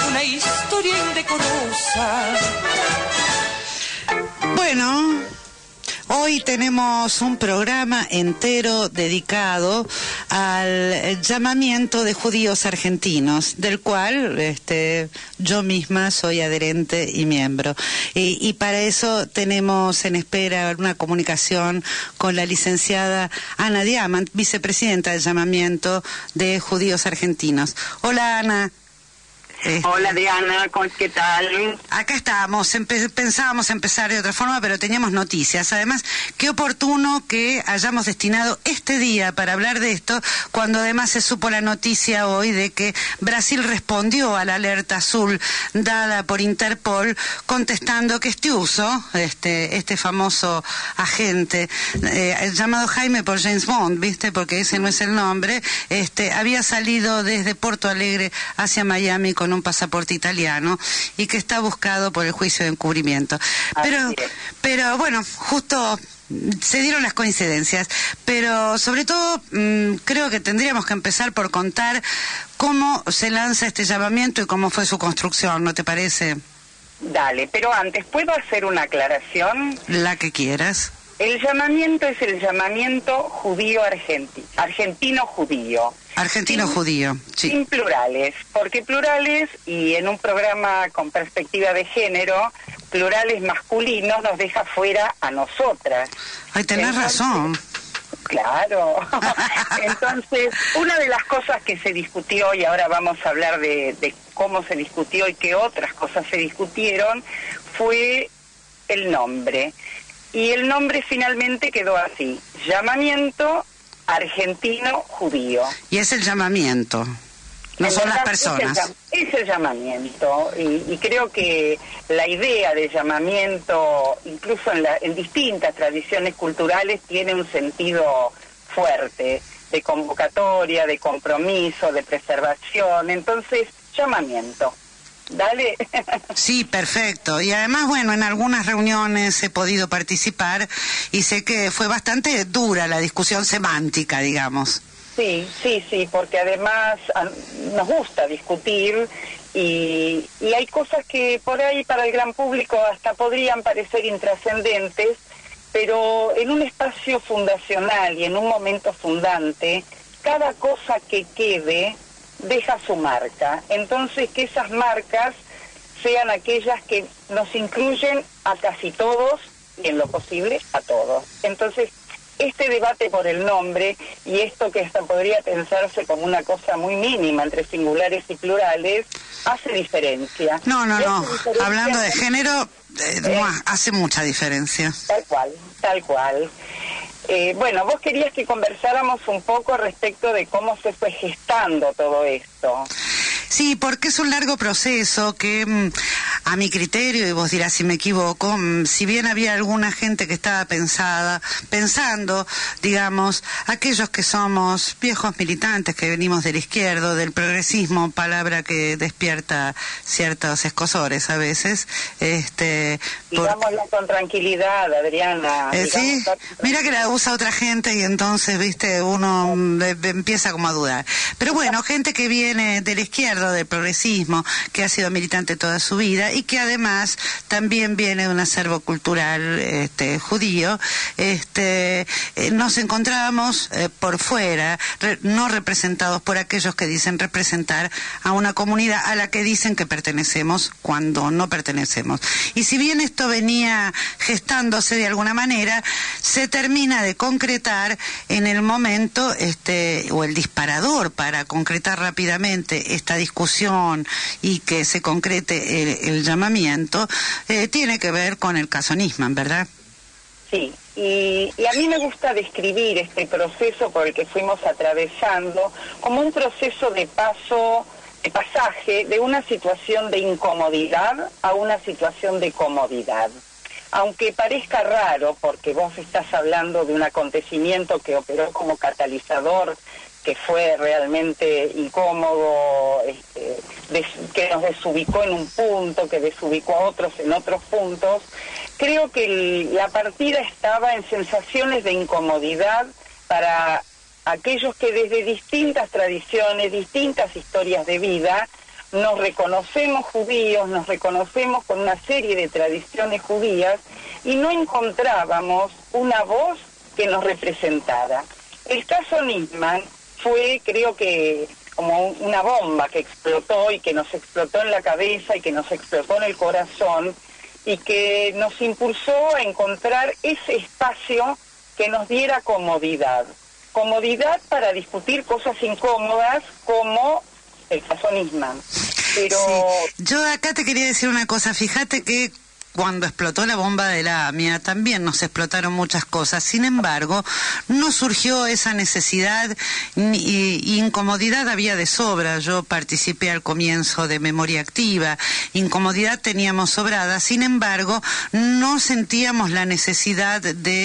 una historia indecorosa. Bueno, hoy tenemos un programa entero dedicado al llamamiento de judíos argentinos, del cual yo misma soy adherente y miembro. Y para eso tenemos en espera una comunicación con la licenciada Ana Diamant, vicepresidenta del llamamiento de judíos argentinos. Hola, Ana. Hola Diana, ¿qué tal? Acá estamos, pensábamos empezar de otra forma, pero teníamos noticias. Además, qué oportuno que hayamos destinado este día para hablar de esto, cuando además se supo la noticia hoy de que Brasil respondió a la alerta azul dada por Interpol, contestando que este famoso agente, llamado Jaime por James Bond, ¿viste? Porque ese no es el nombre, había salido desde Porto Alegre hacia Miami con un pasaporte italiano y que está buscado por el juicio de encubrimiento. Pero bueno, justo se dieron las coincidencias, pero sobre todo creo que tendríamos que empezar por contar cómo se lanza este llamamiento y cómo fue su construcción, ¿no te parece? Dale, pero antes, ¿puedo hacer una aclaración? La que quieras. El llamamiento es el llamamiento judío argentino judío. Argentino judío, sí. Sin plurales, porque plurales, y en un programa con perspectiva de género, plurales masculinos nos deja fuera a nosotras. Ay, tenés razón. Claro. Entonces, una de las cosas que se discutió, y ahora vamos a hablar de cómo se discutió y qué otras cosas se discutieron, fue el nombre. Y el nombre finalmente quedó así: Llamamiento Argentino Judío. Y es el llamamiento, no son las personas. Es el llamamiento, y creo que la idea de llamamiento, incluso en distintas tradiciones culturales, tiene un sentido fuerte, de convocatoria, de compromiso, de preservación. Entonces, llamamiento. Dale. Sí, perfecto. Y además, bueno, en algunas reuniones he podido participar y sé que fue bastante dura la discusión semántica, digamos. Sí, porque además nos gusta discutir y hay cosas que por ahí para el gran público hasta podrían parecer intrascendentes, pero en un espacio fundacional y en un momento fundante, cada cosa que quede deja su marca. Entonces, que esas marcas sean aquellas que nos incluyen a casi todos y en lo posible a todos. Entonces, este debate por el nombre y esto que hasta podría pensarse como una cosa muy mínima entre singulares y plurales, hace diferencia. No. Hablando de género, hace mucha diferencia. Tal cual. Bueno, vos querías que conversáramos un poco respecto de cómo se fue gestando todo esto. Sí, porque es un largo proceso que, a mi criterio, y vos dirás si me equivoco, si bien había alguna gente que estaba pensando, digamos, aquellos que somos viejos militantes, que venimos del izquierdo, del progresismo, palabra que despierta ciertos escosores a veces. Digámosla con tranquilidad, Adriana. Sí, mira que la usa otra gente y entonces, viste, uno empieza como a dudar. Pero bueno, gente que viene de la izquierda, del progresismo, que ha sido militante toda su vida y que además también viene de un acervo cultural judío, nos encontrábamos por fuera, no representados por aquellos que dicen representar a una comunidad a la que dicen que pertenecemos cuando no pertenecemos. Y si bien esto venía gestándose de alguna manera, se termina de concretar en el momento, o el disparador para concretar rápidamente esta discusión y que se concrete el llamamiento, tiene que ver con el caso Nisman, ¿verdad? Sí, y a mí me gusta describir este proceso por el que fuimos atravesando como un proceso de pasaje de una situación de incomodidad a una situación de comodidad. Aunque parezca raro, porque vos estás hablando de un acontecimiento que operó como catalizador, que fue realmente incómodo, que nos desubicó en un punto, que desubicó a otros en otros puntos, creo que la partida estaba en sensaciones de incomodidad para aquellos que desde distintas tradiciones, distintas historias de vida, nos reconocemos judíos, nos reconocemos con una serie de tradiciones judías y no encontrábamos una voz que nos representara. El caso Nisman fue, creo que, como una bomba que explotó y que nos explotó en la cabeza y que nos explotó en el corazón y que nos impulsó a encontrar ese espacio que nos diera comodidad para discutir cosas incómodas como el caso Nisman. Pero sí. Yo acá te quería decir una cosa, fíjate que cuando explotó la bomba de la AMIA también nos explotaron muchas cosas, sin embargo no surgió esa necesidad, incomodidad había de sobra. Yo participé al comienzo de Memoria Activa, incomodidad teníamos sobrada, sin embargo no sentíamos la necesidad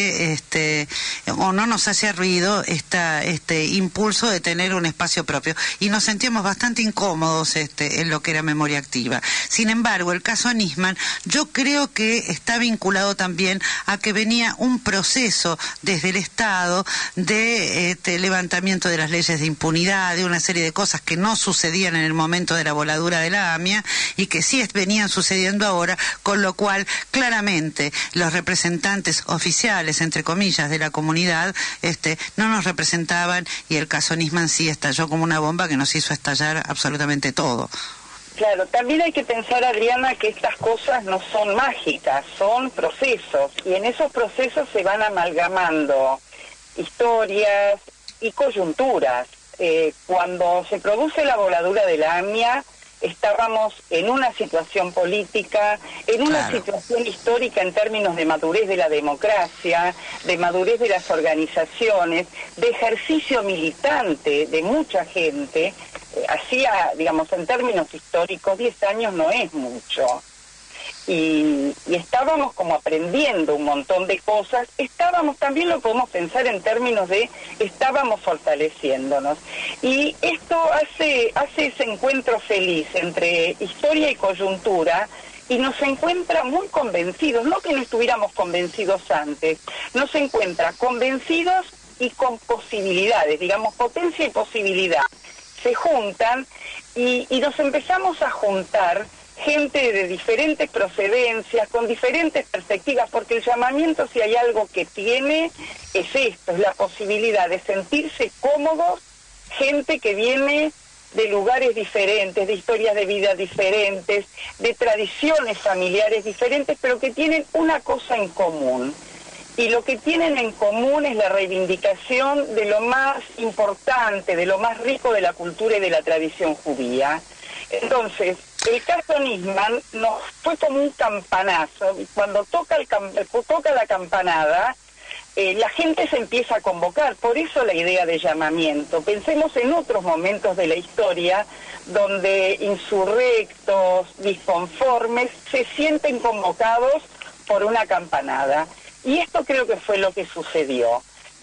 de o no nos hacía ruido este impulso de tener un espacio propio y nos sentíamos bastante incómodos en lo que era Memoria Activa. Sin embargo, el caso Nisman, yo creo que está vinculado también a que venía un proceso desde el Estado de levantamiento de las leyes de impunidad, de una serie de cosas que no sucedían en el momento de la voladura de la AMIA y que sí venían sucediendo ahora, con lo cual claramente los representantes oficiales, entre comillas, de la comunidad no nos representaban y el caso Nisman sí estalló como una bomba que nos hizo estallar absolutamente todo. Claro, también hay que pensar, Adriana, que estas cosas no son mágicas, son procesos, y en esos procesos se van amalgamando historias y coyunturas. Cuando se produce la voladura de la AMIA, estábamos en una situación política, en una situación histórica en términos de madurez de la democracia, de madurez de las organizaciones, de ejercicio militante de mucha gente. Hacía, digamos, en términos históricos, 10 años no es mucho. Y estábamos como aprendiendo un montón de cosas. También lo podemos pensar en términos de estábamos fortaleciéndonos. Y esto hace ese encuentro feliz entre historia y coyuntura, y nos encuentra muy convencidos, no que no estuviéramos convencidos antes, nos encuentra convencidos y con posibilidades, digamos, potencia y posibilidad. Se juntan y nos empezamos a juntar gente de diferentes procedencias, con diferentes perspectivas, porque el llamamiento, si hay algo que tiene, es esto, es la posibilidad de sentirse cómodos, gente que viene de lugares diferentes, de historias de vida diferentes, de tradiciones familiares diferentes, pero que tienen una cosa en común. Y lo que tienen en común es la reivindicación de lo más importante, de lo más rico de la cultura y de la tradición judía. Entonces, el caso Nisman nos fue como un campanazo, y cuando toca la campanada, la gente se empieza a convocar, por eso la idea de llamamiento. Pensemos en otros momentos de la historia donde insurrectos, disconformes, se sienten convocados por una campanada. Y esto creo que fue lo que sucedió.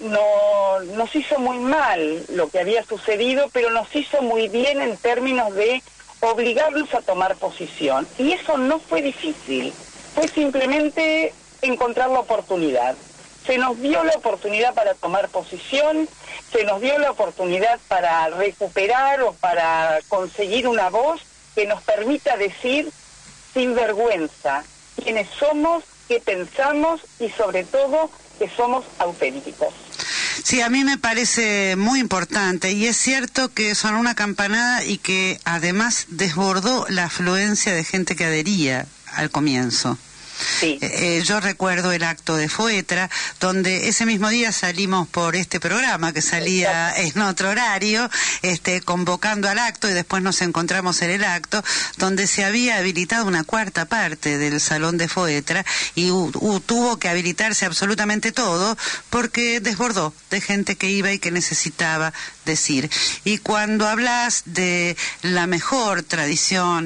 Nos hizo muy mal lo que había sucedido, pero nos hizo muy bien en términos de obligarnos a tomar posición. Y eso no fue difícil, fue simplemente encontrar la oportunidad. Se nos dio la oportunidad para tomar posición, se nos dio la oportunidad para recuperar o para conseguir una voz que nos permita decir sin vergüenza quiénes somos, qué pensamos y sobre todo que somos auténticos. Sí, a mí me parece muy importante y es cierto que sonó una campanada y que además desbordó la afluencia de gente que adhería al comienzo. Sí. Yo recuerdo el acto de Foetra, donde ese mismo día salimos por este programa, que salía en otro horario, convocando al acto, y después nos encontramos en el acto, donde se había habilitado una cuarta parte del salón de Foetra, y tuvo que habilitarse absolutamente todo, porque desbordó de gente que iba y que necesitaba decir. Y cuando hablas de la mejor tradición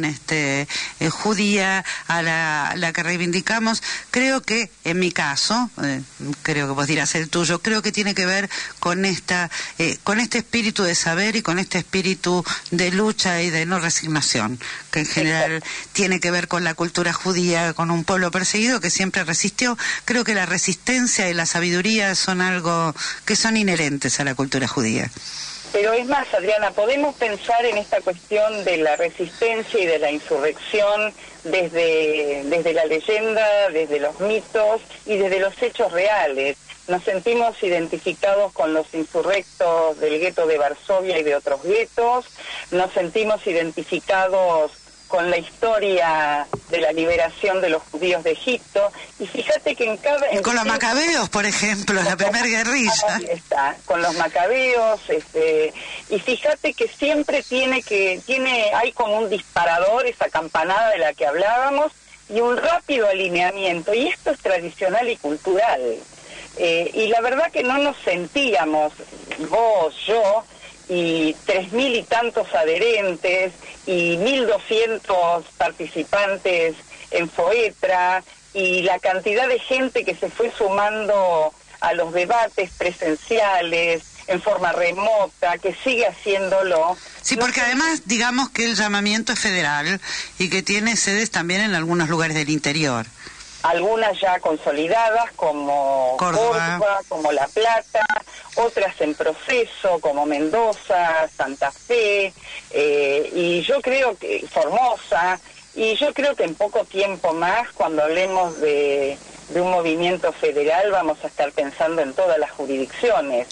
judía, a la que reivindicamos, creo que, en mi caso, creo que vos dirás el tuyo, creo que tiene que ver con este espíritu de saber y con este espíritu de lucha y de no resignación, que en general tiene que ver con la cultura judía, con un pueblo perseguido que siempre resistió. Creo que la resistencia y la sabiduría son algo que son inherentes a la cultura judía. Pero es más, Adriana, podemos pensar en esta cuestión de la resistencia y de la insurrección desde la leyenda, desde los mitos y desde los hechos reales. Nos sentimos identificados con los insurrectos del gueto de Varsovia y de otros guetos, nos sentimos identificados con la historia de la liberación de los judíos de Egipto, y fíjate que con los macabeos, por ejemplo, la primera guerrilla. Ahí está, con los macabeos, y fíjate que siempre hay como un disparador, esa campanada de la que hablábamos, y un rápido alineamiento, y esto es tradicional y cultural. Y la verdad que no nos sentíamos, vos, yo, y 3.000 y tantos adherentes, y 1.200 participantes en FOETRA, y la cantidad de gente que se fue sumando a los debates presenciales, en forma remota, que sigue haciéndolo. Sí, porque además, digamos que el llamamiento es federal, y que tiene sedes también en algunos lugares del interior. Algunas ya consolidadas, como Córdoba, como La Plata, otras en proceso, como Mendoza, Santa Fe, y yo creo que Formosa, y yo creo que en poco tiempo más, cuando hablemos de un movimiento federal, vamos a estar pensando en todas las jurisdicciones.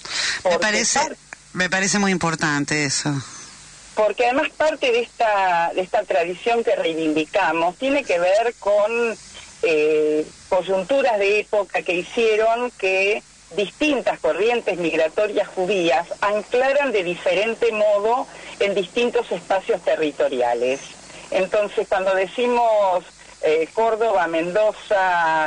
Me parece muy importante eso. Porque además parte de esta tradición que reivindicamos tiene que ver con coyunturas de época que hicieron que distintas corrientes migratorias judías anclaran de diferente modo en distintos espacios territoriales. Entonces, cuando decimos Córdoba, Mendoza,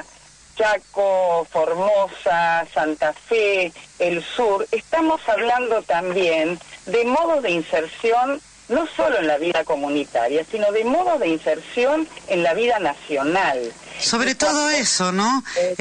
Chaco, Formosa, Santa Fe, el sur, estamos hablando también de modos de inserción no solo en la vida comunitaria, sino de modos de inserción en la vida nacional. Sobre todo eso, ¿no?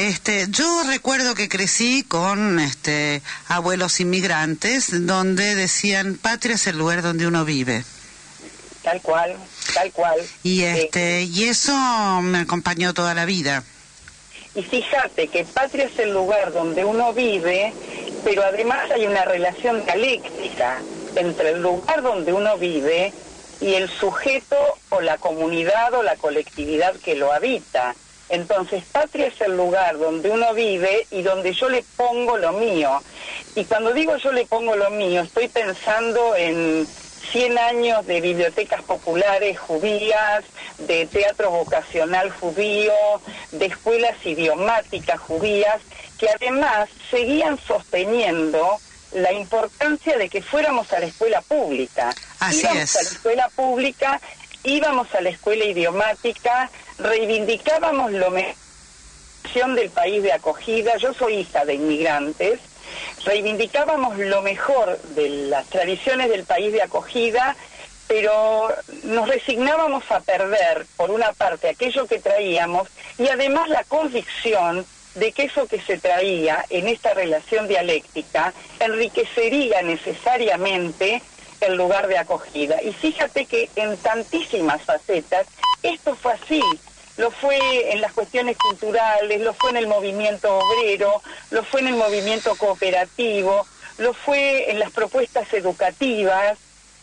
Yo recuerdo que crecí con abuelos inmigrantes donde decían, patria es el lugar donde uno vive. Tal cual, tal cual. Y eso me acompañó toda la vida. Y fíjate que patria es el lugar donde uno vive, pero además hay una relación dialéctica entre el lugar donde uno vive y el sujeto o la comunidad o la colectividad que lo habita. Entonces, patria es el lugar donde uno vive y donde yo le pongo lo mío. Y cuando digo yo le pongo lo mío, estoy pensando en 100 años de bibliotecas populares judías, de teatro vocacional judío, de escuelas idiomáticas judías, que además seguían sosteniendo la importancia de que fuéramos a la escuela pública. Íbamos a la escuela pública, íbamos a la escuela idiomática, reivindicábamos lo mejor del país de acogida. Yo soy hija de inmigrantes, reivindicábamos lo mejor de las tradiciones del país de acogida, pero nos resignábamos a perder, por una parte, aquello que traíamos, y además la convicción de que eso que se traía en esta relación dialéctica enriquecería necesariamente el lugar de acogida. Y fíjate que en tantísimas facetas esto fue así. Lo fue en las cuestiones culturales, lo fue en el movimiento obrero, lo fue en el movimiento cooperativo, lo fue en las propuestas educativas.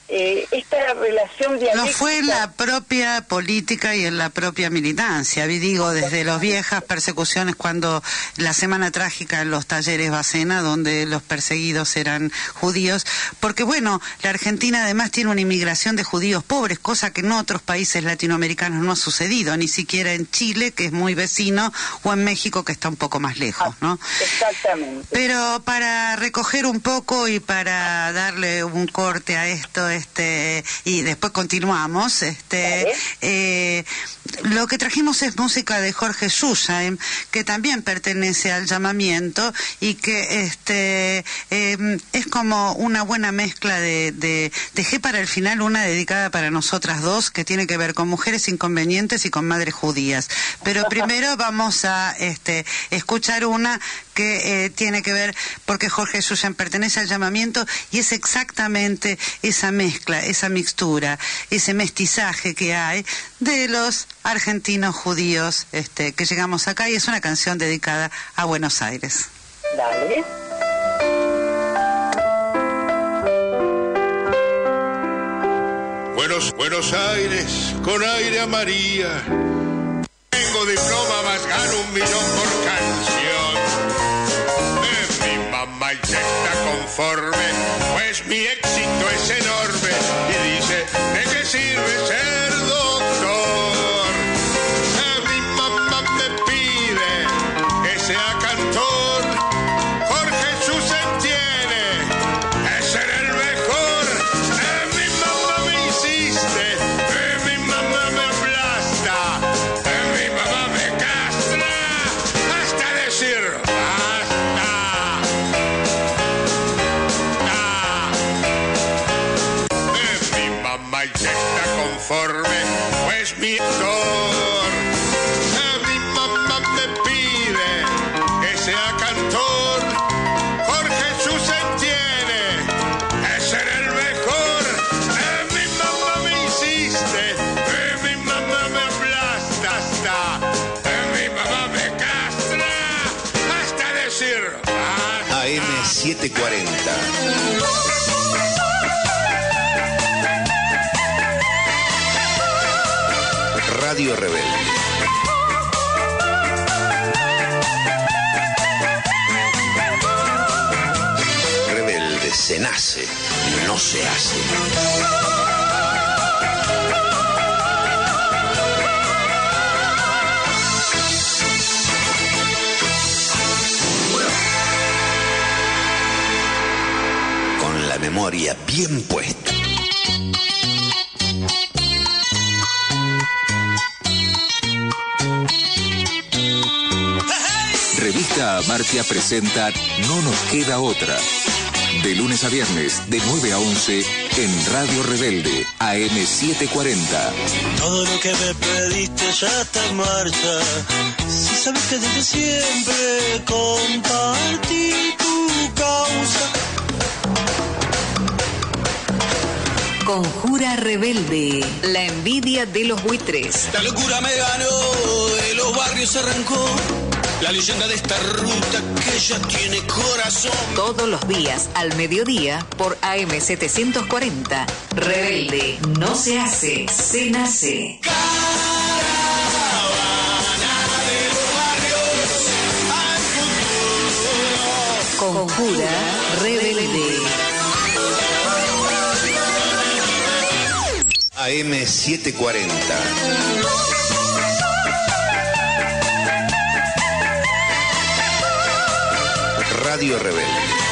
Esta relación dialéctica... Lo fue en la propia política y en la propia militancia, digo, desde las viejas persecuciones, cuando la Semana Trágica en los talleres Bacena, donde los perseguidos eran judíos, porque bueno, la Argentina además tiene una inmigración de judíos pobres, cosa que en otros países latinoamericanos no ha sucedido, ni siquiera en Chile, que es muy vecino, o en México, que está un poco más lejos, ¿no? Exactamente. Pero para recoger un poco y para darle un corte a esto, y después continuamos, lo que trajimos es música de Jorge Sushaim, que también pertenece al llamamiento y que es como una buena mezcla dejé para el final una dedicada para nosotras dos, que tiene que ver con mujeres inconvenientes y con madres judías, pero primero vamos a escuchar una que tiene que ver, porque Jorge Sushaim pertenece al llamamiento, y es exactamente esa mezcla, esa mixtura, ese mestizaje que hay de los argentinos judíos que llegamos acá, y es una canción dedicada a Buenos Aires. Dale. Buenos Aires, con aire a María. Tengo diploma, más gano 1 millón por canción. Mi mamá ya está conforme, pues mi éxito es enorme. Y dice, ¿de qué sirve ser doctor? Mi mamá me pide que sea cantor. Jorge Jesús entiende, es ser el mejor. Mi mamá me insiste, mi mamá me aplasta, mi mamá me castra, hasta decir basta. Mi mamá ya está conforme, pues mi doctor. Mi mamá me pide que sea cantor. Jorge Jesús entiende, es ser el mejor. Mi mamá me insiste, mi mamá me aplasta, hasta mi mamá me castra, hasta decir basta. AM740. Radio Rebelde. Rebelde se nace, no se hace. Con la memoria bien puesta. Revista Amartya presenta No nos queda otra. De lunes a viernes, de 9 a 11, en Radio Rebelde, AM740. Todo lo que me pediste ya está en marcha. Si sabes que desde siempre compartí tu causa. Conjura Rebelde, la envidia de los buitres. La locura me ganó, de los barrios se arrancó. La leyenda de esta ruta que ya tiene corazón. Todos los días al mediodía por AM740. Rebelde no se hace, se nace. Caravana de los barrios al futuro. Conjura Rebelde. AM740. Radio Rebelde.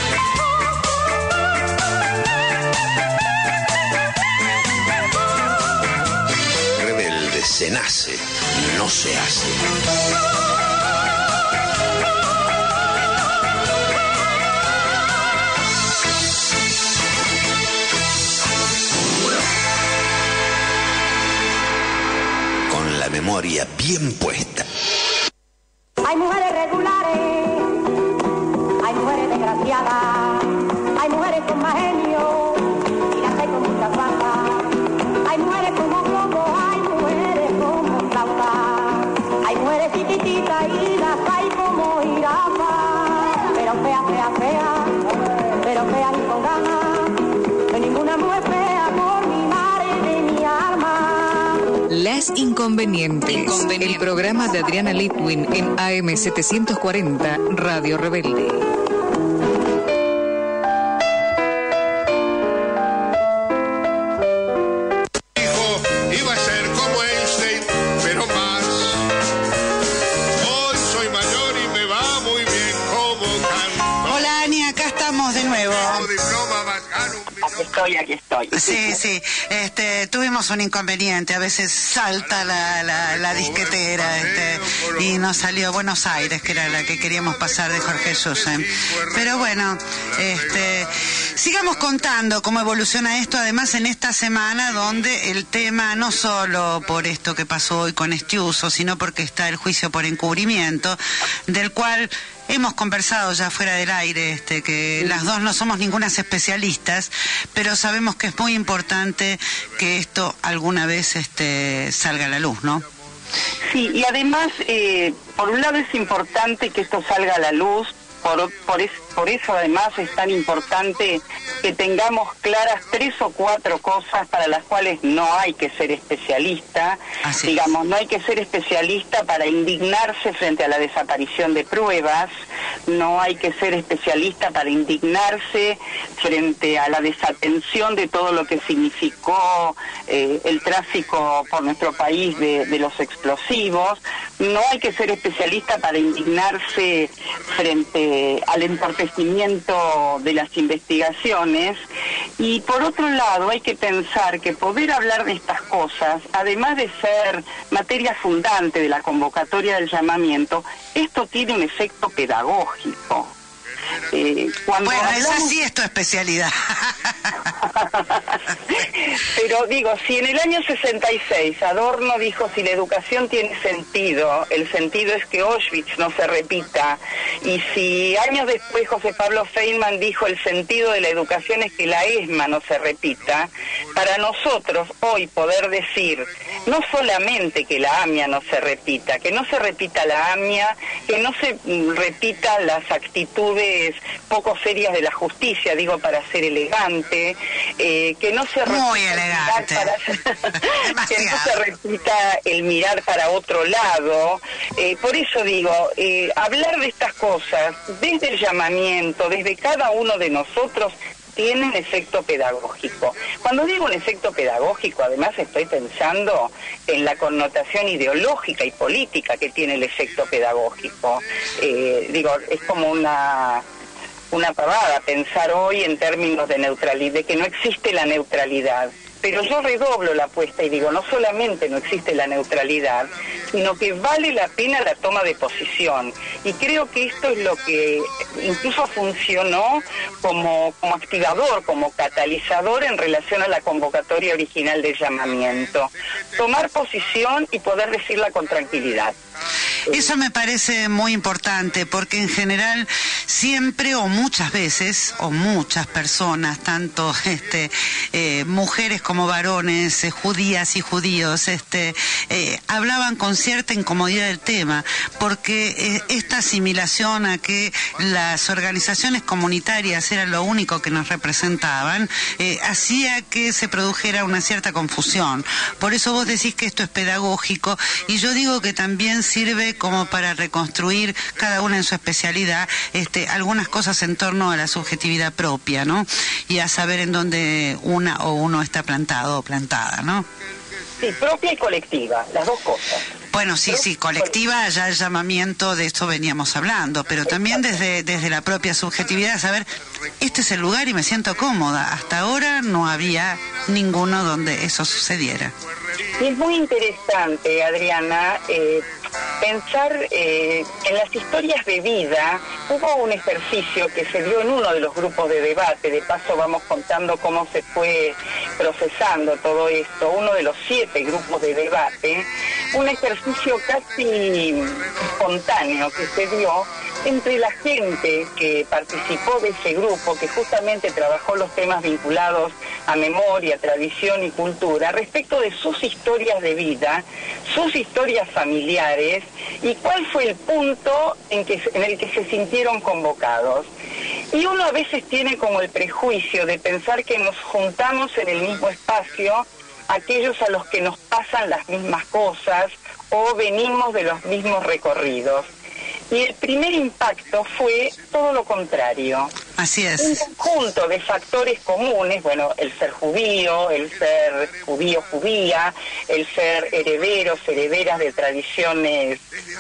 Rebelde se nace, no se hace. Con la memoria bien puesta. Hay mujeres regulares, hay mujeres desgraciadas, hay mujeres con más genio y las hay con muchas bajas. Hay mujeres como globos, hay mujeres como flautas, hay mujeres chiquititas y las hay como jirafas. Pero feas, feas, feas, pero feas y con ganas, no hay ninguna mujer fea por mi madre de mi alma. Las Inconvenientes, el programa de Adriana Litwin en AM740, Radio Rebelde. Iba a ser como Einstein, pero más. Hoy soy mayor y me va muy bien como canto. Hola, Ani, acá estamos de nuevo. Tengo diploma, más gano 1 millón. Aquí estoy. Sí, tuvimos un inconveniente, a veces salta la disquetera, y nos salió Buenos Aires, que era la que queríamos pasar de Jorge Susen. Pero bueno, sigamos contando cómo evoluciona esto, además en esta semana donde el tema, no solo por esto que pasó hoy con Estiuso, sino porque está el juicio por encubrimiento, del cual hemos conversado ya fuera del aire, que las dos no somos ningunas especialistas, pero sabemos que es muy importante que esto alguna vez salga a la luz, ¿no? Sí, y además, por un lado es importante que esto salga a la luz, por eso además es tan importante que tengamos claras 3 o 4 cosas para las cuales no hay que ser especialista. Digamos, no hay que ser especialista para indignarse frente a la desaparición de pruebas, no hay que ser especialista para indignarse frente a la desatención de todo lo que significó el tráfico por nuestro país de los explosivos, no hay que ser especialista para indignarse frente al entorpecimiento de las investigaciones, y por otro lado hay que pensar que poder hablar de estas cosas, además de ser materia fundante de la convocatoria del llamamiento, esto tiene un efecto pedagógico. Bueno, esa sí es tu especialidad. Pero digo, si en el año 66 Adorno dijo, si la educación tiene sentido, el sentido es que Auschwitz no se repita, y si años después José Pablo Feynman dijo, el sentido de la educación es que la ESMA no se repita, para nosotros hoy poder decir, no solamente que la AMIA no se repita, que no se repita la AMIA, que no se repitan las actitudes poco serias de la justicia, digo, para ser elegante, que no se repita que no se repita el mirar para otro lado. Por eso digo, hablar de estas cosas desde el llamamiento, desde cada uno de nosotros, tiene un efecto pedagógico. Cuando digo un efecto pedagógico, además estoy pensando en la connotación ideológica y política que tiene el efecto pedagógico. Digo, es como una pavada pensar hoy en términos de neutralidad, de que no existe la neutralidad. Pero yo redoblo la apuesta y digo, no solamente no existe la neutralidad, sino que vale la pena la toma de posición. Y creo que esto es lo que incluso funcionó como activador, como catalizador en relación a la convocatoria original del llamamiento. Tomar posición y poder decirla con tranquilidad. Eso me parece muy importante, porque en general siempre o muchas veces, o muchas personas, tanto mujeres como varones, judías y judíos, hablaban con cierta incomodidad del tema, porque esta asimilación a que las organizaciones comunitarias eran lo único que nos representaban, hacía que se produjera una cierta confusión. Por eso vos decís que esto es pedagógico, y yo digo que también sirve como para reconstruir cada una en su especialidad algunas cosas en torno a la subjetividad propia, ¿no? Y a saber en dónde una o uno está plantado o plantada, ¿no? Sí, propia y colectiva, las dos cosas. Bueno, sí, colectiva, ya el llamamiento, de esto veníamos hablando, pero también desde la propia subjetividad, saber, este es el lugar y me siento cómoda. Hasta ahora no había ninguno donde eso sucediera. Y es muy interesante, Adriana, pensar en las historias de vida. Hubo un ejercicio que se dio en uno de los grupos de debate, de paso vamos contando cómo se fue procesando todo esto, uno de los 7 grupos de debate, un ejercicio casi espontáneo que se dio entre la gente que participó de ese grupo, que justamente trabajó los temas vinculados a memoria, tradición y cultura, respecto de sus historias de vida, sus historias familiares, y cuál fue el punto en el que se sintieron convocados. Y uno a veces tiene como el prejuicio de pensar que nos juntamos en el mismo espacio aquellos a los que nos pasan las mismas cosas o venimos de los mismos recorridos. Y el primer impacto fue todo lo contrario. Así es. Un conjunto de factores comunes, bueno, el ser judío, el ser judía, el ser herederas de tradiciones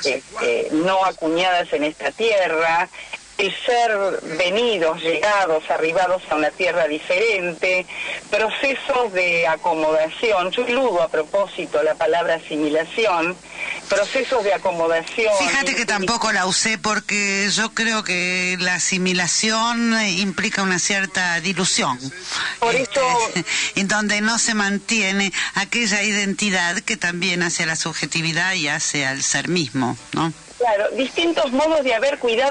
no acuñadas en esta tierra, el ser llegados, arribados a una tierra diferente, procesos de acomodación. Yo eludo a propósito la palabra asimilación, procesos de acomodación. Fíjate que tampoco la usé, porque yo creo que la asimilación implica una cierta dilución. Por eso, en donde no se mantiene aquella identidad que también hace a la subjetividad y hace al ser mismo, ¿no? Claro, distintos modos de haber cuidado esto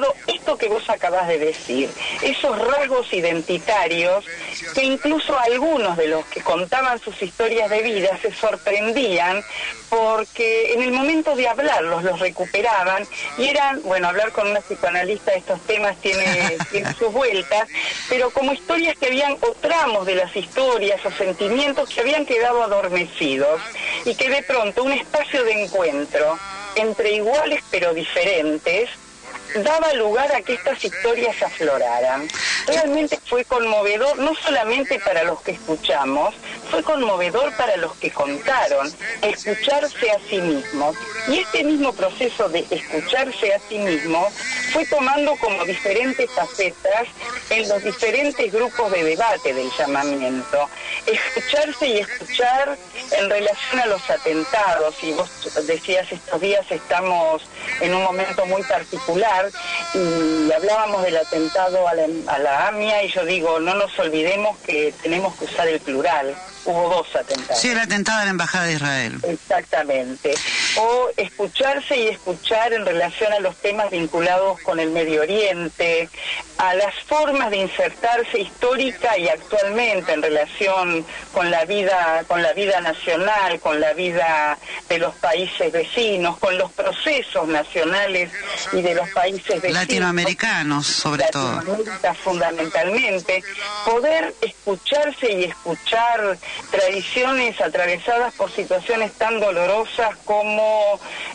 esto que vos acabás de decir, esos rasgos identitarios que incluso algunos de los que contaban sus historias de vida se sorprendían porque en el momento de hablarlos los recuperaban y eran, bueno, hablar con una psicoanalista de estos temas tiene sus vueltas, pero como historias que habían, o tramos de las historias o sentimientos que habían quedado adormecidos y que de pronto un espacio de encuentro entre iguales pero diferentes daba lugar a que estas historias afloraran. Realmente fue conmovedor, no solamente para los que escuchamos, fue conmovedor para los que contaron, escucharse a sí mismos. Y este mismo proceso de escucharse a sí mismo fue tomando como diferentes facetas en los diferentes grupos de debate del llamamiento. Escucharse y escuchar en relación a los atentados, y vos decías estos días estamos en un momento muy particular, y hablábamos del atentado a la AMIA, y yo digo, no nos olvidemos que tenemos que usar el plural. Hubo 2 atentados. Sí, el atentado a la Embajada de Israel. Exactamente. O escucharse y escuchar en relación a los temas vinculados con el Medio Oriente, a las formas de insertarse histórica y actualmente en relación con la vida nacional, con la vida de los países vecinos, con los procesos nacionales y de los países vecinos. Latinoamericanos, sobre todo. Fundamentalmente. Poder escucharse y escuchar tradiciones atravesadas por situaciones tan dolorosas como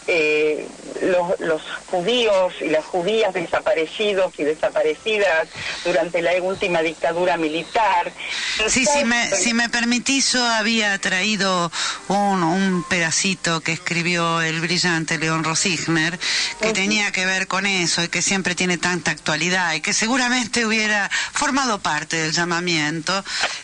los judíos y las judías desaparecidos y desaparecidas durante la última dictadura militar. Sí, si me permitís, yo había traído un pedacito que escribió el brillante León Rosigner, que tenía que ver con eso y que siempre tiene tanta actualidad y que seguramente hubiera formado parte del llamamiento,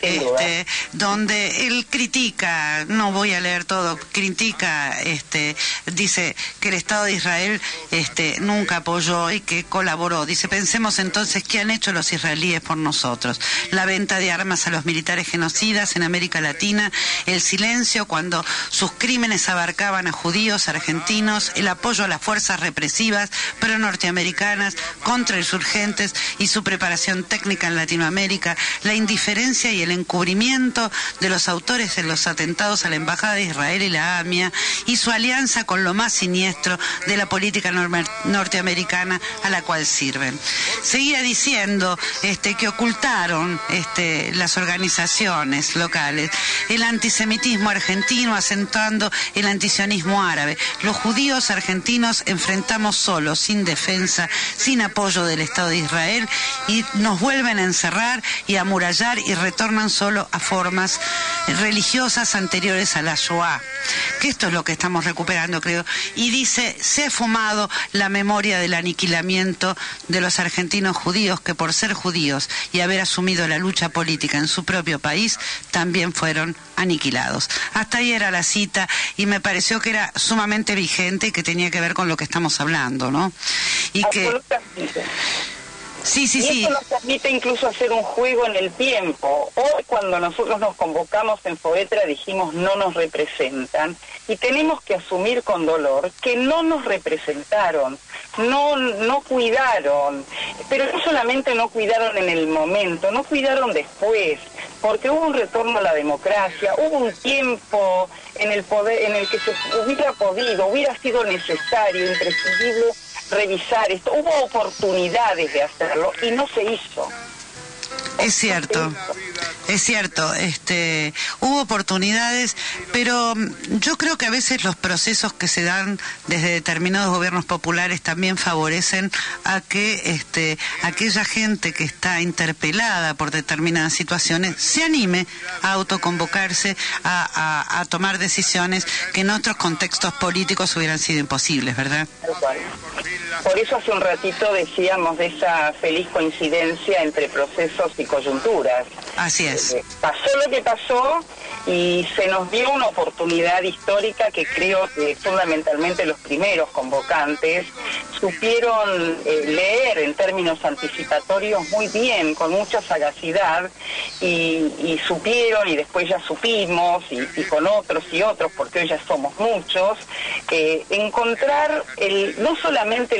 donde él critica, no voy a leer todo, critica, dice que el Estado de Israel nunca apoyó y que colaboró. Dice, pensemos entonces qué han hecho los israelíes por nosotros. La venta de armas a los militares genocidas en América Latina, el silencio cuando sus crímenes abarcaban a judíos, argentinos, el apoyo a las fuerzas represivas pro-norteamericanas contra insurgentes y su preparación técnica en Latinoamérica, la indiferencia y el encubrimiento de los autores de los atentados a la Embajada de Israel y la AMIA y su alianza con lo más siniestro de la política norteamericana a la cual sirven. Seguía diciendo que ocultaron las organizaciones locales, el antisemitismo argentino acentuando el antisionismo árabe. Los judíos argentinos enfrentamos solos, sin defensa, sin apoyo del Estado de Israel, y nos vuelven a encerrar y a amurallar y retornan solo a formas religiosas anteriores a la Shoah. Que esto es lo que estamos recuperando, creo. Y dice, se ha fumado la memoria del aniquilamiento de los argentinos judíos que por ser judíos y haber asumido la lucha política en su propio país, también fueron aniquilados. Hasta ahí era la cita y me pareció que era sumamente vigente y que tenía que ver con lo que estamos hablando, ¿no? Y que... Sí. Eso nos permite incluso hacer un juego en el tiempo. Hoy, cuando nosotros nos convocamos en Foetra, dijimos no nos representan, y tenemos que asumir con dolor que no nos representaron, no cuidaron, pero no solamente no cuidaron en el momento, no cuidaron después, porque hubo un retorno a la democracia, hubo un tiempo en el poder en el que se hubiera sido necesario, imprescindible revisar esto. Hubo oportunidades de hacerlo y no se hizo. Es cierto. Hubo oportunidades, pero yo creo que a veces los procesos que se dan desde determinados gobiernos populares también favorecen a que aquella gente que está interpelada por determinadas situaciones se anime a autoconvocarse, a tomar decisiones que en otros contextos políticos hubieran sido imposibles, ¿verdad? Por eso hace un ratito decíamos de esa feliz coincidencia entre procesos y coyunturas. Así es. Pasó lo que pasó y se nos dio una oportunidad histórica que creo que fundamentalmente los primeros convocantes supieron leer en términos anticipatorios muy bien, con mucha sagacidad, y supieron, y después ya supimos, y con otros y otros, porque hoy ya somos muchos, encontrar no solamente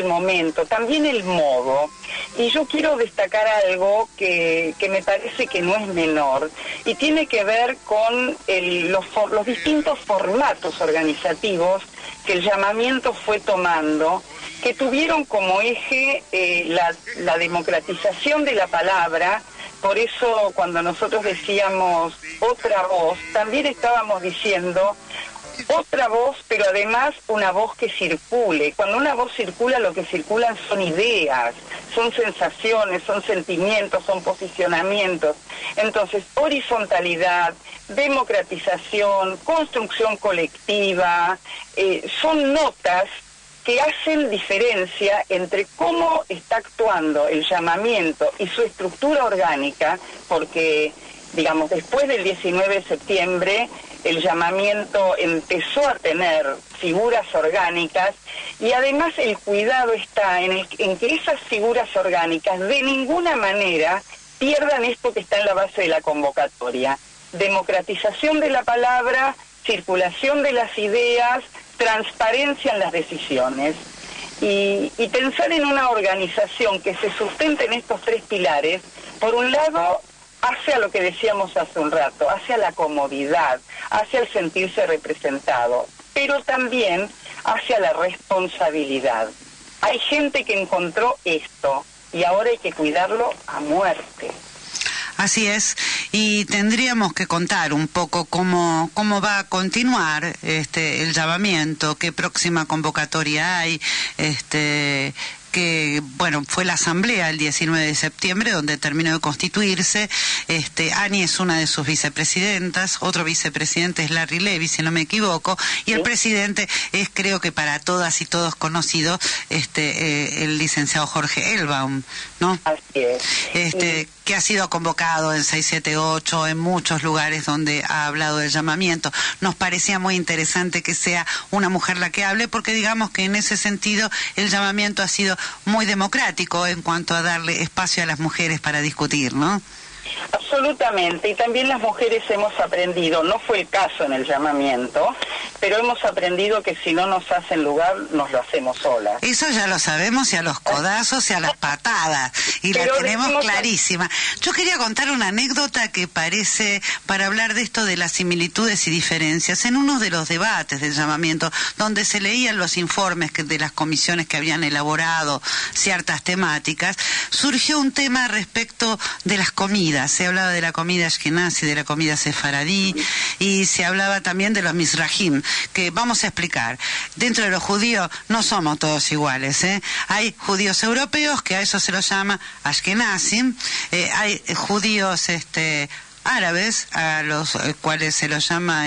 el momento, también el modo. Y yo quiero destacar algo que me parece que no es menor, y tiene que ver con los distintos formatos organizativos que el llamamiento fue tomando, que tuvieron como eje la democratización de la palabra. Por eso cuando nosotros decíamos otra voz, también estábamos diciendo otra voz, pero además una voz que circule. Cuando una voz circula, lo que circulan son ideas, son sensaciones, son sentimientos, son posicionamientos. Entonces, horizontalidad, democratización, construcción colectiva, son notas que hacen diferencia entre cómo está actuando el llamamiento y su estructura orgánica, porque, digamos, después del 19 de septiembre, el llamamiento empezó a tener figuras orgánicas, y además el cuidado está en que esas figuras orgánicas de ninguna manera pierdan esto que está en la base de la convocatoria: democratización de la palabra, circulación de las ideas, transparencia en las decisiones. Y pensar en una organización que se sustente en estos tres pilares, por un lado, hacia lo que decíamos hace un rato, hacia la comodidad, hacia el sentirse representado, pero también hacia la responsabilidad. Hay gente que encontró esto y ahora hay que cuidarlo a muerte. Así es, y tendríamos que contar un poco cómo va a continuar el llamamiento, qué próxima convocatoria hay, que, bueno, fue la asamblea el 19 de septiembre donde terminó de constituirse. Ani es una de sus vicepresidentas, otro vicepresidente es Larry Levy, si no me equivoco, y el presidente es, creo que para todas y todos conocido, el licenciado Jorge Elbaum, ¿no? Así es. Que ha sido convocado en 678, en muchos lugares donde ha hablado del llamamiento. Nos parecía muy interesante que sea una mujer la que hable, porque digamos que en ese sentido el llamamiento ha sido muy democrático en cuanto a darle espacio a las mujeres para discutir, ¿no? Absolutamente, y también las mujeres hemos aprendido, no fue el caso en el llamamiento, pero hemos aprendido que si no nos hacen lugar, nos lo hacemos solas. Eso ya lo sabemos, y a los codazos y a las patadas, y pero la tenemos clarísima. Yo quería contar una anécdota que parece, para hablar de esto de las similitudes y diferencias, en uno de los debates del llamamiento, donde se leían los informes de las comisiones que habían elaborado ciertas temáticas, surgió un tema respecto de las comidas. Se hablaba de la comida ashkenazi, de la comida sefaradí, y se hablaba también de los mizrahim, que vamos a explicar. Dentro de los judíos no somos todos iguales, ¿eh? Hay judíos europeos, que a eso se los llama ashkenazim, hay judíos árabes, a los cuales se los llama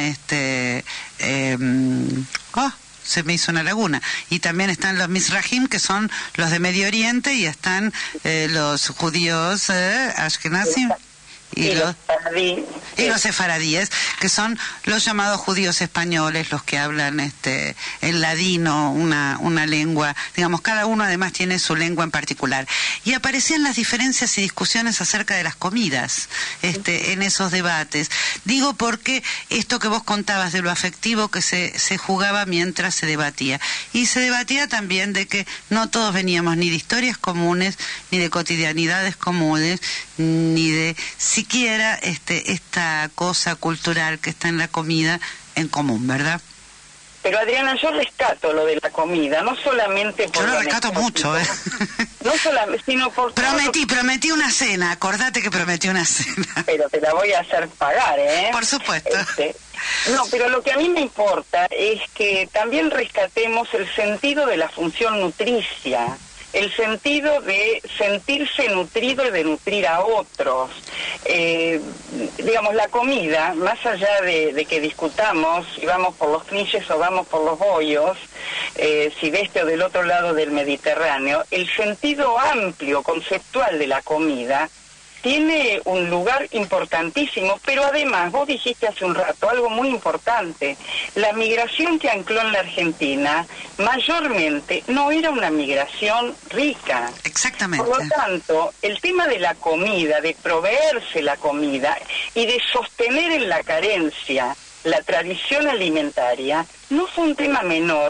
se me hizo una laguna, y también están los mizrahim, que son los de Medio Oriente, y están los judíos ashkenazim y los sefaradíes, que son los llamados judíos españoles, los que hablan el ladino, una lengua, digamos, cada uno además tiene su lengua en particular. Y aparecían las diferencias y discusiones acerca de las comidas en esos debates. Digo porque esto que vos contabas de lo afectivo que se jugaba mientras se debatía. Y se debatía también de que no todos veníamos ni de historias comunes, ni de cotidianidades comunes, ni de siquiera esta cosa cultural que está en la comida en común, ¿verdad? Pero Adriana, yo rescato lo de la comida, no solamente por... Yo lo rescato mucho, No solamente, sino por... Prometí una cena, acordate que prometí una cena. Pero te la voy a hacer pagar, ¿eh? Por supuesto. No, pero lo que a mí me importa es que también rescatemos el sentido de la función nutricia, el sentido de sentirse nutrido y de nutrir a otros. Digamos, la comida, más allá de que discutamos si vamos por los knishes o vamos por los bollos, si de este o del otro lado del Mediterráneo, el sentido amplio, conceptual de la comida tiene un lugar importantísimo, pero además, vos dijiste hace un rato algo muy importante: la migración que ancló en la Argentina mayormente no era una migración rica. Exactamente. Por lo tanto, el tema de la comida, de proveerse la comida y de sostener en la carencia la tradición alimentaria, no fue un tema menor,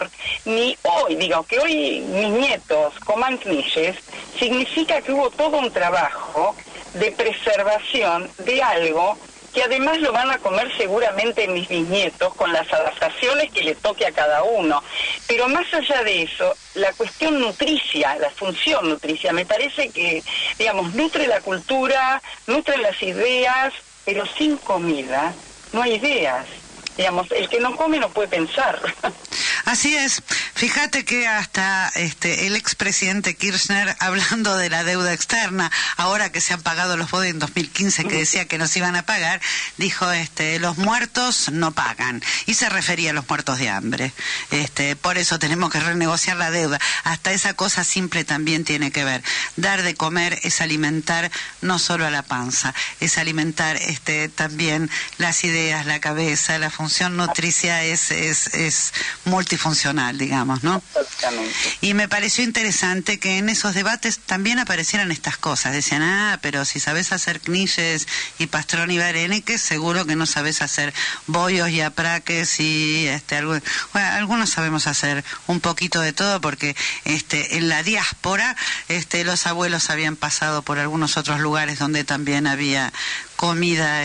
ni hoy, digo, que hoy mis nietos coman knishes, significa que hubo todo un trabajo de preservación de algo que además lo van a comer seguramente mis bisnietos con las adaptaciones que le toque a cada uno. Pero más allá de eso, la cuestión nutricia, la función nutricia, me parece que, digamos, nutre la cultura, nutre las ideas, pero sin comida no hay ideas. Digamos, el que no come no puede pensar. Así es. Fíjate que hasta el expresidente Kirchner, hablando de la deuda externa, ahora que se han pagado los bonos en 2015, que decía que nos iban a pagar, dijo, los muertos no pagan. Y se refería a los muertos de hambre. Por eso tenemos que renegociar la deuda. Hasta esa cosa simple también tiene que ver. Dar de comer es alimentar no solo a la panza, es alimentar también las ideas, la cabeza, la función nutricia es multifuncional, digamos, ¿no? Exactamente. Y me pareció interesante que en esos debates también aparecieran estas cosas. Decían, pero si sabes hacer knishes y pastrón y vareneques, seguro que no sabes hacer bollos y apraques y algunos sabemos hacer un poquito de todo porque en la diáspora los abuelos habían pasado por algunos otros lugares donde también había comida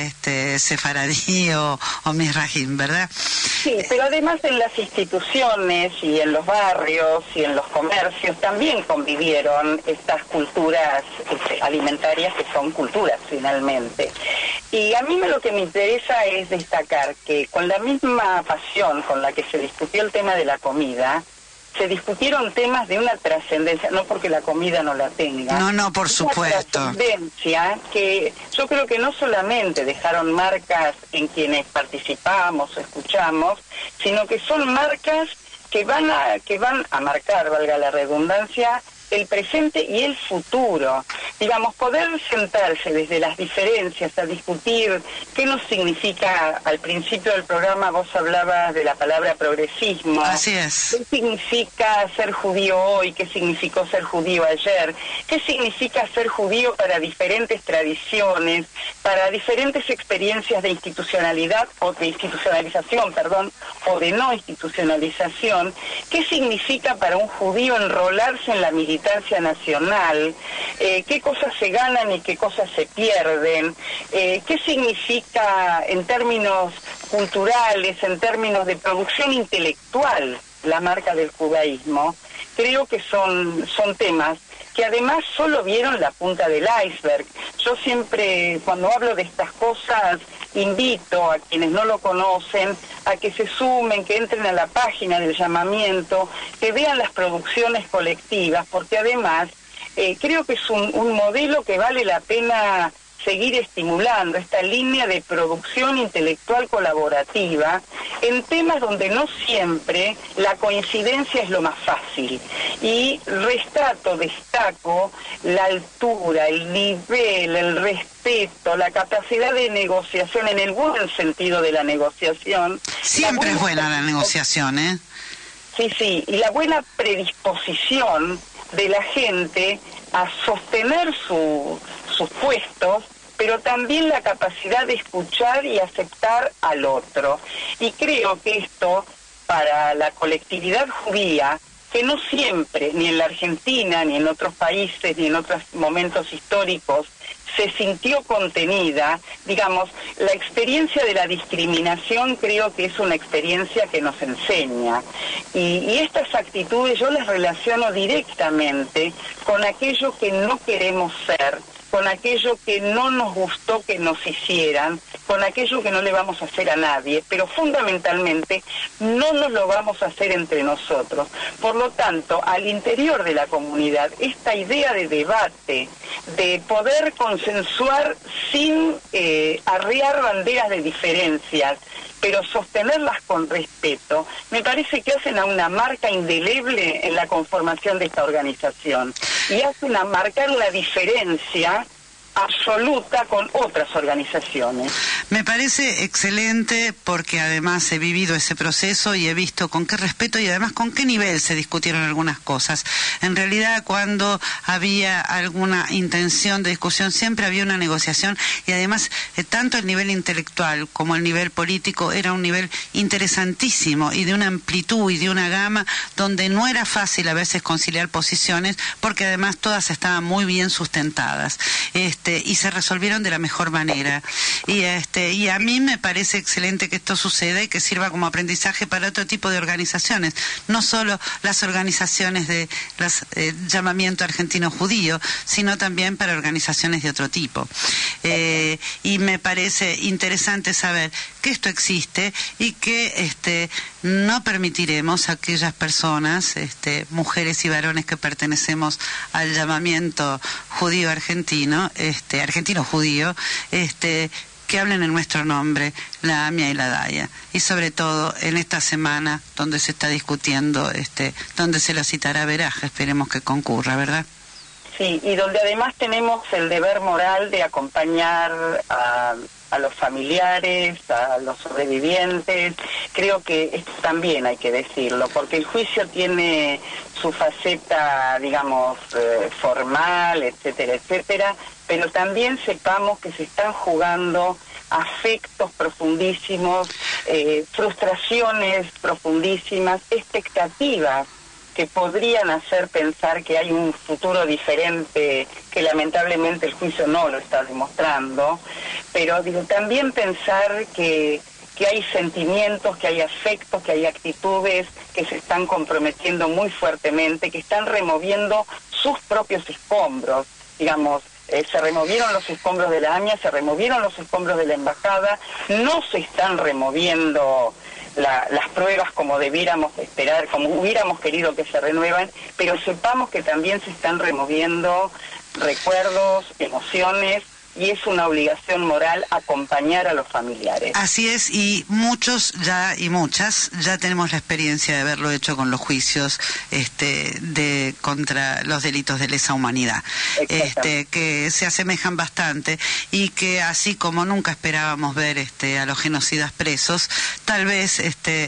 sefaradí o mizrahim, ¿verdad? Sí, pero además en las instituciones y en los barrios y en los comercios también convivieron estas culturas alimentarias que son culturas finalmente. Y a mí lo que me interesa es destacar que con la misma pasión con la que se discutió el tema de la comida, se discutieron temas de una trascendencia, no porque la comida no la tenga. No, por supuesto. Una trascendencia que yo creo que no solamente dejaron marcas en quienes participamos o escuchamos, sino que son marcas que van a marcar, valga la redundancia, el presente y el futuro. Digamos, poder sentarse desde las diferencias a discutir qué nos significa, al principio del programa vos hablabas de la palabra progresismo. Así es. ¿Qué significa ser judío hoy? ¿Qué significó ser judío ayer? ¿Qué significa ser judío para diferentes tradiciones, para diferentes experiencias de institucionalidad o de institucionalización, o de no institucionalización? ¿Qué significa para un judío enrolarse en la militancia nacional? ¿Qué cosas se ganan y qué cosas se pierden? ¿Qué significa en términos culturales, en términos de producción intelectual, la marca del judaísmo? Creo que son temas que además solo vieron la punta del iceberg. Yo siempre, cuando hablo de estas cosas, invito a quienes no lo conocen a que se sumen, que entren a la página del llamamiento, que vean las producciones colectivas, porque además creo que es un modelo que vale la pena seguir estimulando, esta línea de producción intelectual colaborativa en temas donde no siempre la coincidencia es lo más fácil. Y destaco la altura, el nivel, el respeto, la capacidad de negociación, en el buen sentido de la negociación. Siempre es buena la negociación, ¿eh? Sí, y la buena predisposición de la gente a sostener sus puestos, pero también la capacidad de escuchar y aceptar al otro. Y creo que esto, para la colectividad judía, que no siempre, ni en la Argentina, ni en otros países, ni en otros momentos históricos, se sintió contenida, digamos, la experiencia de la discriminación creo que es una experiencia que nos enseña. Y estas actitudes yo las relaciono directamente con aquello que no queremos ser, con aquello que no nos gustó que nos hicieran, con aquello que no le vamos a hacer a nadie, pero fundamentalmente no nos lo vamos a hacer entre nosotros. Por lo tanto, al interior de la comunidad, esta idea de debate, de poder consensuar sin arriar banderas de diferencias, pero sostenerlas con respeto, me parece que hacen a una marca indeleble en la conformación de esta organización y hacen a marcar una diferencia absoluta con otras organizaciones. Me parece excelente porque además he vivido ese proceso y he visto con qué respeto y además con qué nivel se discutieron algunas cosas. En realidad, cuando había alguna intención de discusión, siempre había una negociación y además tanto el nivel intelectual como el nivel político era un nivel interesantísimo y de una amplitud y de una gama donde no era fácil a veces conciliar posiciones porque además todas estaban muy bien sustentadas. Y se resolvieron de la mejor manera. Y a mí me parece excelente que esto suceda y que sirva como aprendizaje para otro tipo de organizaciones, no solo las organizaciones de llamamiento argentino judío, sino también para organizaciones de otro tipo. Y me parece interesante saber que esto existe y que no permitiremos a aquellas personas, mujeres y varones que pertenecemos al llamamiento judío argentino, argentino judío, que hablen en nuestro nombre, la AMIA y la DAIA. Y sobre todo en esta semana donde se está discutiendo, donde se lo citará Veraj, esperemos que concurra, ¿verdad? Sí, y donde además tenemos el deber moral de acompañar a los familiares, a los sobrevivientes. Creo que esto también hay que decirlo, porque el juicio tiene su faceta, digamos, formal, etcétera, etcétera, pero también sepamos que se están jugando afectos profundísimos, frustraciones profundísimas, expectativas que podrían hacer pensar que hay un futuro diferente, que lamentablemente el juicio no lo está demostrando, pero digo, también pensar que hay sentimientos, que hay afectos, que hay actitudes que se están comprometiendo muy fuertemente, que están removiendo sus propios escombros, digamos. Se removieron los escombros de la AMIA, se removieron los escombros de la embajada, no se están removiendo las pruebas como debiéramos esperar, como hubiéramos querido que se renuevan, pero sepamos que también se están removiendo recuerdos, emociones, y es una obligación moral acompañar a los familiares. Así es, y muchos ya y muchas ya tenemos la experiencia de haberlo hecho con los juicios contra los delitos de lesa humanidad, que se asemejan bastante y que así como nunca esperábamos ver a los genocidas presos, tal vez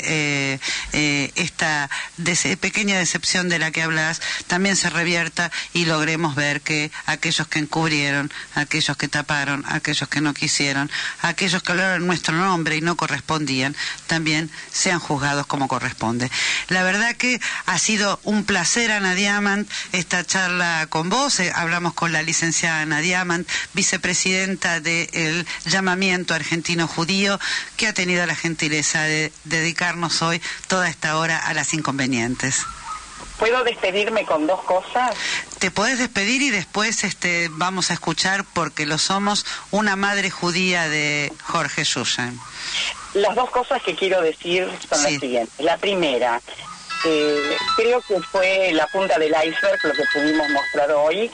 esta pequeña decepción de la que hablas también se revierta y logremos ver que aquellos que encubrieron, aquellos que taparon, aquellos que no quisieron, aquellos que hablaron en nuestro nombre y no correspondían, también sean juzgados como corresponde. La verdad que ha sido un placer, Ana Diamant, esta charla con vos. Hablamos con la licenciada Ana Diamant, vicepresidenta del Llamamiento Argentino Judío, que ha tenido la gentileza de dedicarnos hoy toda esta hora a las inconvenientes. ¿Puedo despedirme con dos cosas? Te podés despedir y después vamos a escuchar Porque lo somos, una madre judía de Jorge Shushan. Las dos cosas que quiero decir son las siguientes. La primera, creo que fue la punta del iceberg lo que pudimos mostrar hoy,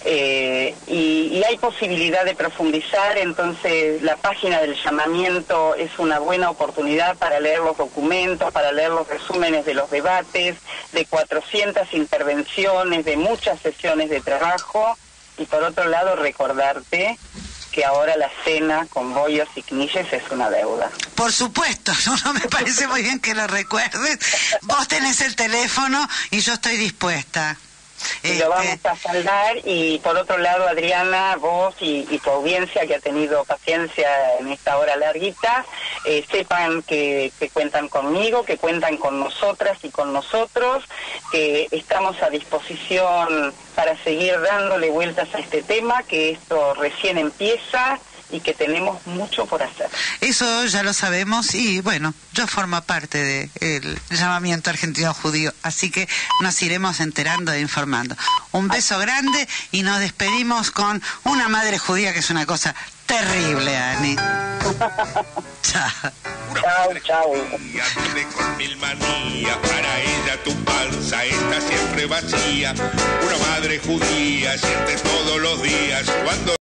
y hay posibilidad de profundizar, entonces la página del llamamiento es una buena oportunidad para leer los documentos, para leer los resúmenes de los debates, de 400 intervenciones, de muchas sesiones de trabajo, y por otro lado recordarte que ahora la cena con bollos y knishes es una deuda. Por supuesto, no me parece muy bien que lo recuerdes. Vos tenés el teléfono y yo estoy dispuesta. Y lo vamos a saldar, y por otro lado, Adriana, vos y tu audiencia que ha tenido paciencia en esta hora larguita, sepan que cuentan conmigo, que cuentan con nosotras y con nosotros, que estamos a disposición para seguir dándole vueltas a este tema, que esto recién empieza y que tenemos mucho por hacer. Eso ya lo sabemos, y bueno, yo formo parte del Llamamiento Argentino Judío, así que nos iremos enterando e informando. Un beso grande y nos despedimos con una madre judía, que es una cosa terrible, Ani. Chao. Chao. Vive con mil manías, para ella tu panza está siempre vacía. Una madre judía siente todos los días cuando